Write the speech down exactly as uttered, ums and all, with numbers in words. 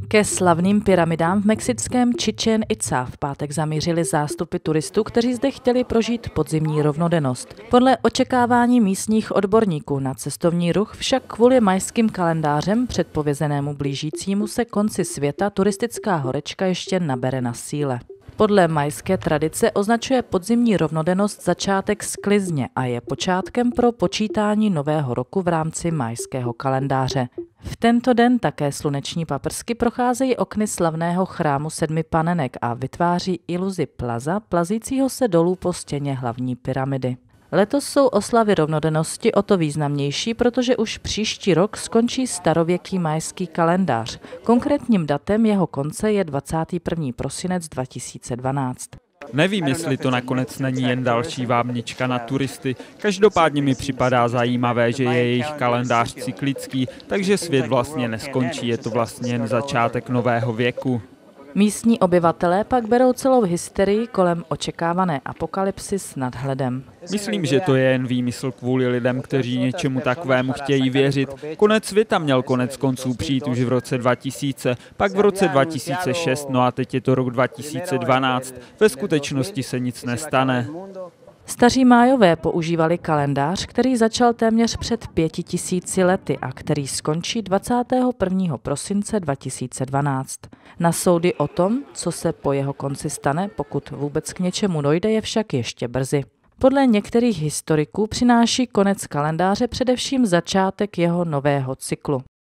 Ke slavným pyramidám v mexickém Chichén Itzá v pátek zamířili zástupy turistů, kteří zde chtěli prožít podzimní rovnodennost. Podle očekávání místních odborníků na cestovní ruch však kvůli majským kalendářem předpovězenému blížícímu se konci světa turistická horečka ještě nabere na síle. Podle majské tradice označuje podzimní rovnodennost začátek sklizně a je počátkem pro počítání nového roku v rámci majského kalendáře. V tento den také sluneční paprsky procházejí okny slavného chrámu sedmi panenek a vytváří iluzi plaza, plazícího se dolů po stěně hlavní pyramidy. Letos jsou oslavy rovnodennosti o to významnější, protože už příští rok skončí starověký majský kalendář. Konkrétním datem jeho konce je dvacátý první prosinec dva tisíce dvanáct. Nevím, jestli to nakonec není jen další vábnička na turisty. Každopádně mi připadá zajímavé, že je jejich kalendář cyklický, takže svět vlastně neskončí, je to vlastně jen začátek nového věku. Místní obyvatelé pak berou celou hysterii kolem očekávané apokalypsy s nadhledem. Myslím, že to je jen výmysl kvůli lidem, kteří něčemu takovému chtějí věřit. Konec světa měl konec konců přijít už v roce dva tisíce, pak v roce dva tisíce šest, no a teď je to rok dva tisíce dvanáct. Ve skutečnosti se nic nestane. Staří májové používali kalendář, který začal téměř před pěti tisíci lety a který skončí dvacátého prvního prosince dva tisíce dvanáct. Na soudy o tom, co se po jeho konci stane, pokud vůbec k něčemu dojde, je však ještě brzy. Podle některých historiků přináší konec kalendáře především začátek jeho nového cyklu.